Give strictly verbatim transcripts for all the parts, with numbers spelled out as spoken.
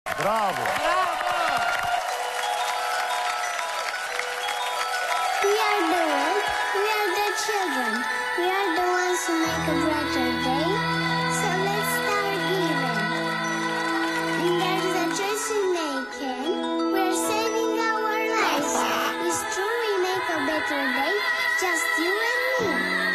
Bravo! Bravo! We are the world, we are the children, we are the ones who make a brighter day, so let's start giving. And there's a choice we making, we're saving our lives. It's true we make a better day, just you and me.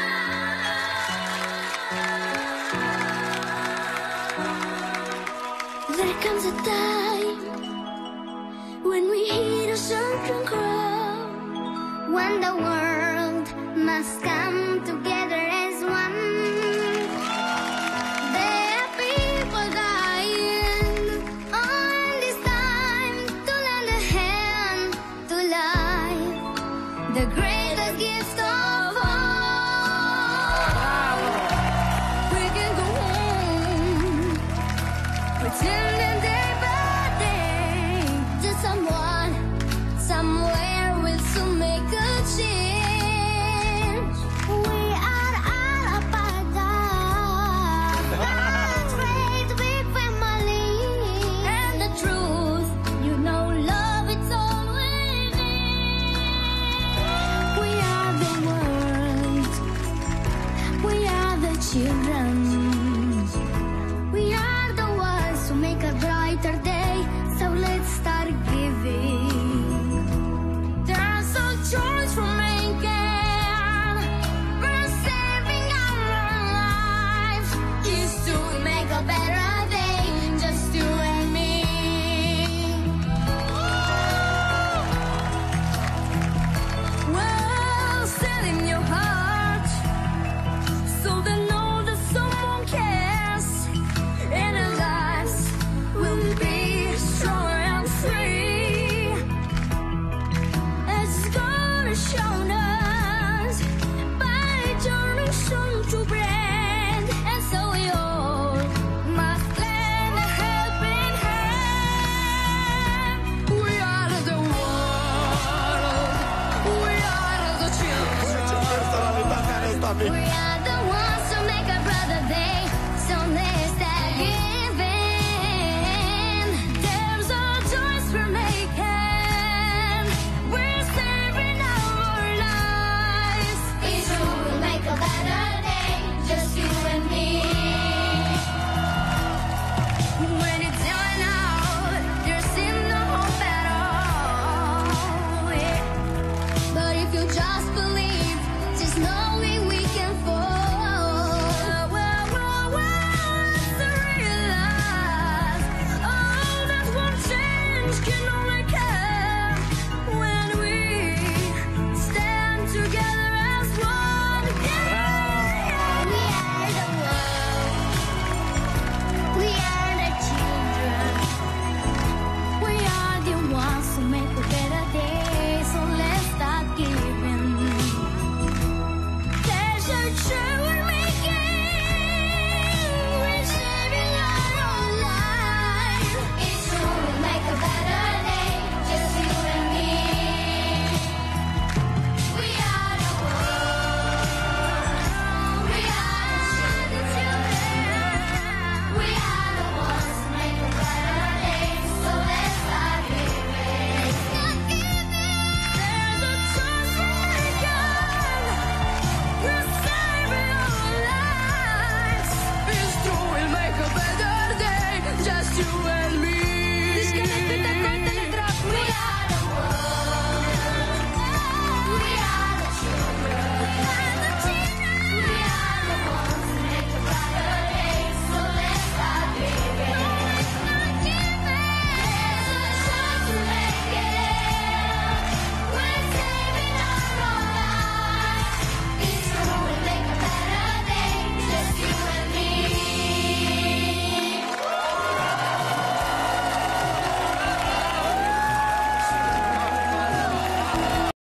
There comes a time when we hear a certain cry, when the world must come together as one. There are people dying on this time to lend a hand to life, the greatest gift of all. We can go home, pretending day by day, just someone, somewhere will soon make a change. We are all a part of God's great big family. And the truth, you know, love, it's all we need. We are the world, we are the children, we are the ones who make a brighter day.